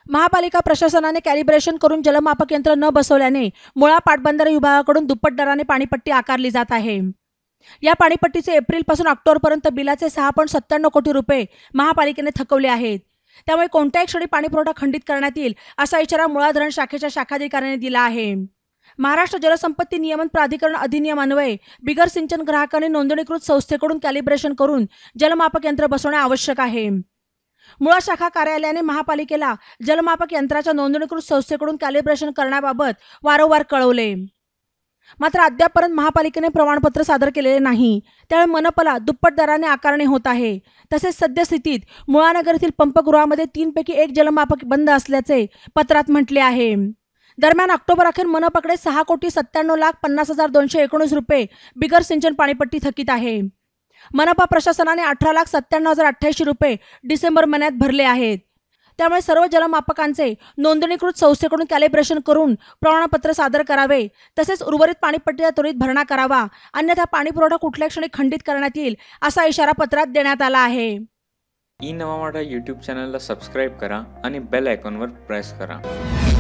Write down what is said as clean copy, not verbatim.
महापालिका प्रशासनाने कॅलिब्रेशन करून जलमापक यंत्र न बसवल्याने मुळा पाटबंधारे विभागाकडून दुप्पट दराने पाणीपट्टी आकारली जात आहे। या पाणीपट्टीचे एप्रिलपासून ऑक्टोबरपर्यंत बिलाचे 6.97 कोटी रुपये महापालिकेने थकवले आहेत। त्यामुळे कोणत्याही क्षणी पाणीपुरवठा खंडित करण्यात येईल असा इशारा मुळा धरण शाखेच्या शाखाधिकाऱ्यांनी दिला आहे। महाराष्ट्र जलसंपत्ती नियमन प्राधिकरण अधिनियम अन्वये बिगर सिंचन ग्राहकांनी नोंदणीकृत संस्थेकडून कॅलिब्रेशन करून जलमापक यंत्र बसवणे आवश्यक आहे। मुळा शाखा कार्यालयाने महापालिकेला जलमापक यंत्राच्या नोंदणीकृत संस्थेकडून कॅलिब्रेशन करण्याबाबत वारंवार कळवले, मात्र अद्यापपर्यंत महापालिकेने प्रमाणपत्र सादर केलेले नाही। त्यामुळे मनपाला दुप्पट दराने आकारणी होत आहे। तसेच सद्यस्थितीत मुळा नगर येथील पंपगृहामध्ये 3 पैकी 1 जलमापक बंद असल्याचे पत्रात म्हटले आहे। दरम्यान ऑक्टोबर अखेर मनपाकडे 6,97,50,219 रुपये बिगर सिंचन पाणीपट्टी थकीत आहे। मनपा प्रशासनाने 18,97,088 रुपये डिसेंबर महिन्यात भरले आहेत। त्यामुळे सर्व जलमापकांचे नोंदणीकृत संस्थेकडून कॅलिब्रेशन करून प्रमाणपत्र सादर करावे, तसेच उर्वरित पाणीपट्टीचा त्वरित भरणा करावा, अन्यथा पाणीपुरवठा कुठल्या क्षणी खंडित करण्यात येईल असा इशारा पत्रात देण्यात आला आहे। ई नवा मराठा यूट्यूब चॅनलला सबस्क्राइब करा आणि बेल आयकॉनवर प्रेस करा।